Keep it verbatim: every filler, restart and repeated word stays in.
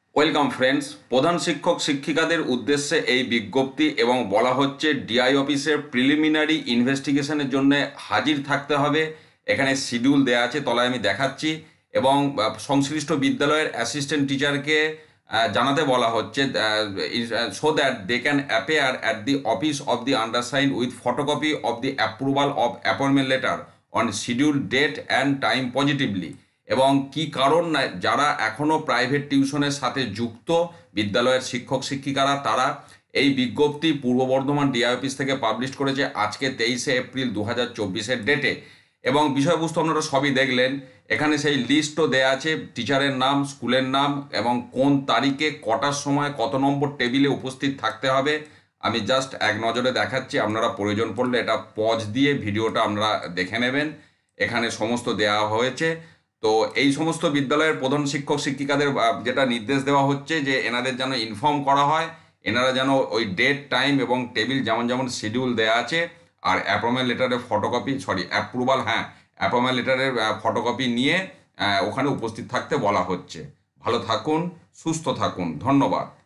Welcome friends. প্রধান শিক্ষক শিক্ষিকাদের উদ্দেশ্যে এই বিজ্ঞপ্তি এবং বলা হচ্ছে ডিআই অফিসের প্রিলিমিনারি ইনভেস্টিগেশনের জন্য হাজির থাকতে হবে। এখানে শিডিউল দেয়া আছে, তলায় আমি দেখাচ্ছি। এবং আহ, সংশ্লিষ্ট বিদ্যালয়ের অ্যাসিস্ট্যান্ট টিচারকে জানাতে বলা হচ্ছে so that they can appear at the office of the undersign with photocopy of the approval of appointment letter on schedule date and time positively. এবং কি কারণ না, যারা এখনও প্রাইভেট টিউশনের সাথে যুক্ত বিদ্যালয়ের শিক্ষক শিক্ষিকারা, তারা এই বিজ্ঞপ্তি পূর্ব বর্ধমান ডিআই অফিস থেকে পাবলিশ করেছে আজকে তেইশে এপ্রিল দু হাজার চব্বিশের ডেটে। এবং বিষয়বস্তু আপনারা সবই দেখলেন। এখানে সেই লিস্টও দেয়া আছে, টিচারের নাম, স্কুলের নাম এবং কোন তারিখে কটার সময় কত নম্বর টেবিলে উপস্থিত থাকতে হবে। আমি জাস্ট এক নজরে দেখাচ্ছি, আপনারা প্রয়োজন পড়লে এটা পজ দিয়ে ভিডিওটা আপনারা দেখে নেবেন। এখানে সমস্ত দেওয়া হয়েছে। তো এই সমস্ত বিদ্যালয়ের প্রধান শিক্ষক শিক্ষিকাদের যেটা নির্দেশ দেওয়া হচ্ছে যে এনাদের যেন ইনফর্ম করা হয়, এনারা যেন ওই ডেট টাইম এবং টেবিল যেমন যেমন শিডিউল দেওয়া আছে আর অ্যাপয়েন্টমেন্ট লেটারের ফটোকপি, সরি অ্যাপ্রুভাল, হ্যাঁ অ্যাপয়েন্টমেন্ট লেটারের ফটোকপি নিয়ে ওখানে উপস্থিত থাকতে বলা হচ্ছে। ভালো থাকুন, সুস্থ থাকুন, ধন্যবাদ।